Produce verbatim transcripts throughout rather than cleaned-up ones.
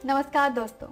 नमस्कार दोस्तों,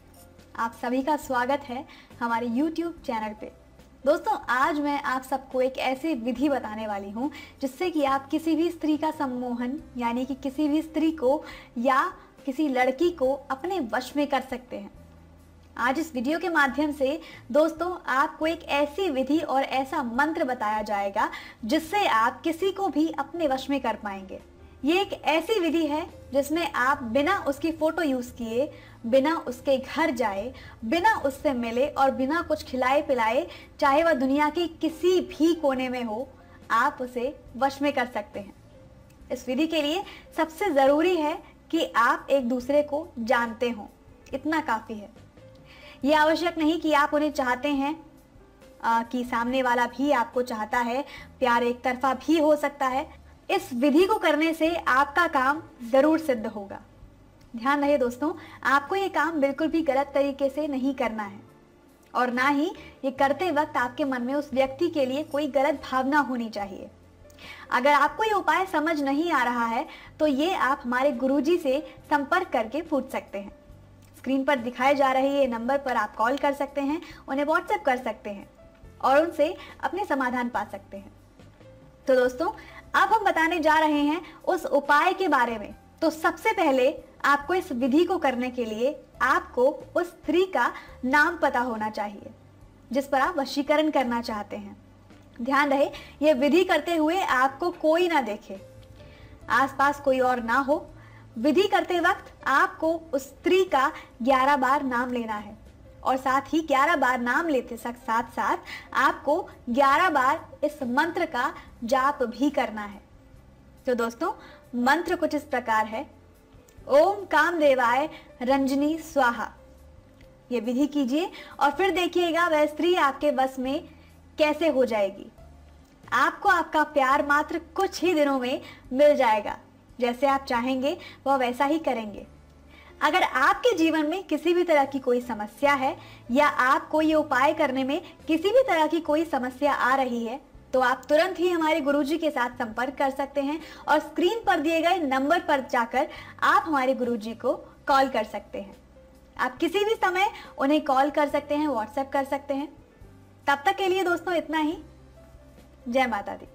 आप सभी का स्वागत है हमारे YouTube चैनल पे। दोस्तों, आज मैं आप सबको एक ऐसी विधि बताने वाली हूँ जिससे कि आप किसी भी स्त्री का सम्मोहन यानी कि किसी भी स्त्री को या किसी लड़की को अपने वश में कर सकते हैं। आज इस वीडियो के माध्यम से दोस्तों आपको एक ऐसी विधि और ऐसा मंत्र बताया जाएगा जिससे आप किसी को भी अपने वश में कर पाएंगे। ये एक ऐसी विधि है जिसमें आप बिना उसकी फोटो यूज किए, बिना उसके घर जाए, बिना उससे मिले और बिना कुछ खिलाए पिलाए, चाहे वह दुनिया के किसी भी कोने में हो, आप उसे वश में कर सकते हैं। इस विधि के लिए सबसे जरूरी है कि आप एक दूसरे को जानते हो, इतना काफी है। ये आवश्यक नहीं कि आप उन्हें चाहते हैं आ, कि सामने वाला भी आपको चाहता है। प्यार एक तरफा भी हो सकता है। इस विधि को करने से आपका काम जरूर सिद्ध होगा। ध्यान रहे दोस्तों, आपको ये काम बिल्कुल भी गलत तरीके से नहीं करना है और ना ही ये करते वक्त आपके मन में उस व्यक्ति के लिए कोई गलत भावना होनी चाहिए। अगर आपको ये उपाय समझ नहीं आ रहा है तो ये आप हमारे गुरुजी से संपर्क करके पूछ सकते हैं। स्क्रीन पर दिखाए जा रहे ये नंबर पर आप कॉल कर सकते हैं, उन्हें व्हाट्सएप कर सकते हैं और उनसे अपने समाधान पा सकते हैं। तो दोस्तों, अब हम बताने जा रहे हैं उस उपाय के बारे में। तो सबसे पहले आपको इस विधि को करने के लिए आपको उस स्त्री का नाम पता होना चाहिए जिस पर आप वशीकरण करना चाहते हैं। ध्यान रहे, यह विधि करते हुए आपको कोई ना देखे, आसपास कोई और ना हो। विधि करते वक्त आपको उस स्त्री का ग्यारह बार नाम लेना है और साथ ही ग्यारह बार नाम लेते साथ साथ आपको ग्यारह बार इस मंत्र का जाप भी करना है। तो दोस्तों, मंत्र कुछ इस प्रकार है। ओम कामदेवाय रंजनी स्वाहा। ये विधि कीजिए और फिर देखिएगा वह स्त्री आपके बस में कैसे हो जाएगी। आपको आपका प्यार मात्र कुछ ही दिनों में मिल जाएगा। जैसे आप चाहेंगे वह वैसा ही करेंगे। अगर आपके जीवन में किसी भी तरह की कोई समस्या है या आपको ये उपाय करने में किसी भी तरह की कोई समस्या आ रही है तो आप तुरंत ही हमारे गुरुजी के साथ संपर्क कर सकते हैं और स्क्रीन पर दिए गए नंबर पर जाकर आप हमारे गुरुजी को कॉल कर सकते हैं। आप किसी भी समय उन्हें कॉल कर सकते हैं, व्हाट्सएप कर सकते हैं। तब तक के लिए दोस्तों इतना ही। जय माता दी।